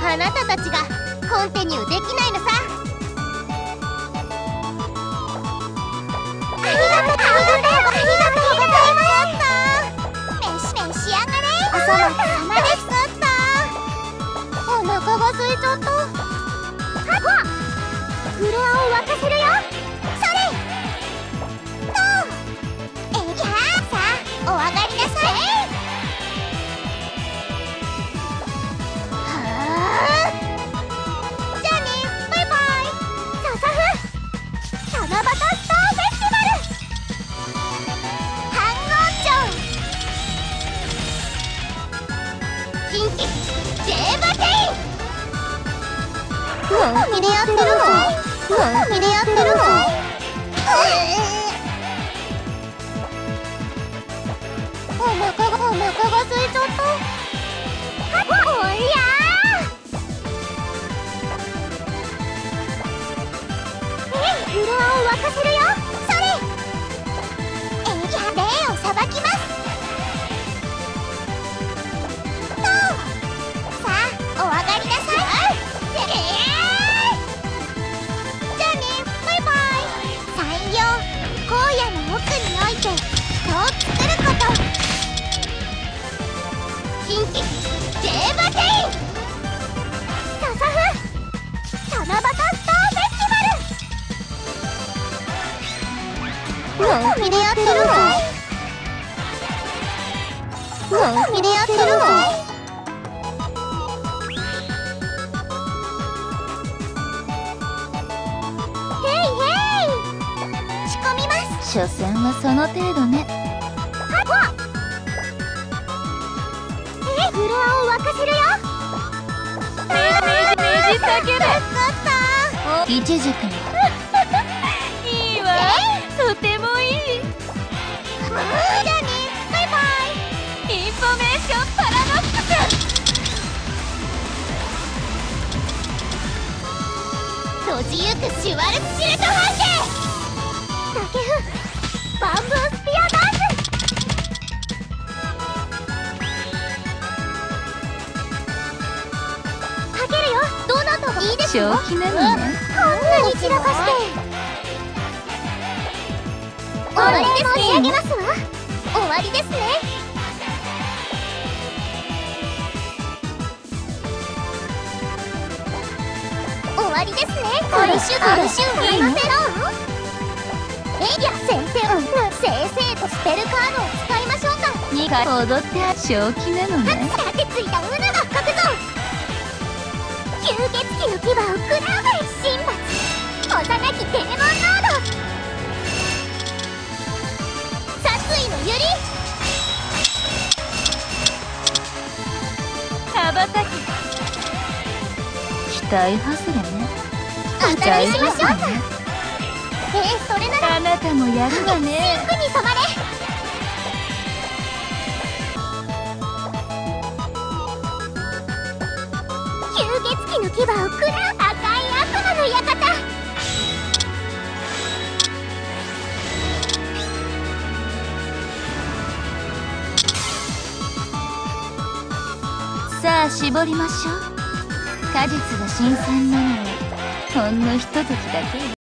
あなたたちがコンティニューできないのさ。ありがとうございます。召し上がれ。おそば様です。お腹が空いちゃった。フロアを沸かせるよ。それとさあお上がりなさい。はあ、じゃあね、バイバイ。ササフ七夕スターフェスティバル反応町近畿 J バテイン。本気でやってるの？本気でやってるの？お腹が空いちゃった。おりゃー。フロアを沸かせるよ。それ霊をさばきます。とさあお上がりなさい。じゃあね、バイバイ。産業荒野の奥において人を作ること。近畿 J バテイン。ササフ七夕スターフェスティバル。本気でやってるの？本気でやってるの？ヘイヘイ。仕込みます。 所詮はその程度ね。 フロアを沸かせるよ。 ねじ叫べ。 いちじくのいいわ。とてもいい。 じゃあね、バイバイ。 インフォメーションパラドックス。 閉じゆくシュワルツシルト半径。タケフバンブースピアダンス。かけるよ。どなたがいいですか？ 正気なのね。 こんなに散らかして。終わりですね。申し上げますわ。終わりですね。終わりですね。これシュートシューいません。いや先手正々とスペルカードを使いましょうか。 2回踊って正気なのね。 立てついたウヌが書くぞ。吸血鬼の牙を食らうべ神罰。幼きデーモンロード。殺意のユリ。 羽ばたき。期待外れね。 お互いしましょうか。それならあなたもやるわね。 シンクに染まれ。吸血鬼の牙を食らう赤い悪魔の館。 さあ絞りましょう。果実が新鮮なのはほんのひとときだけよ。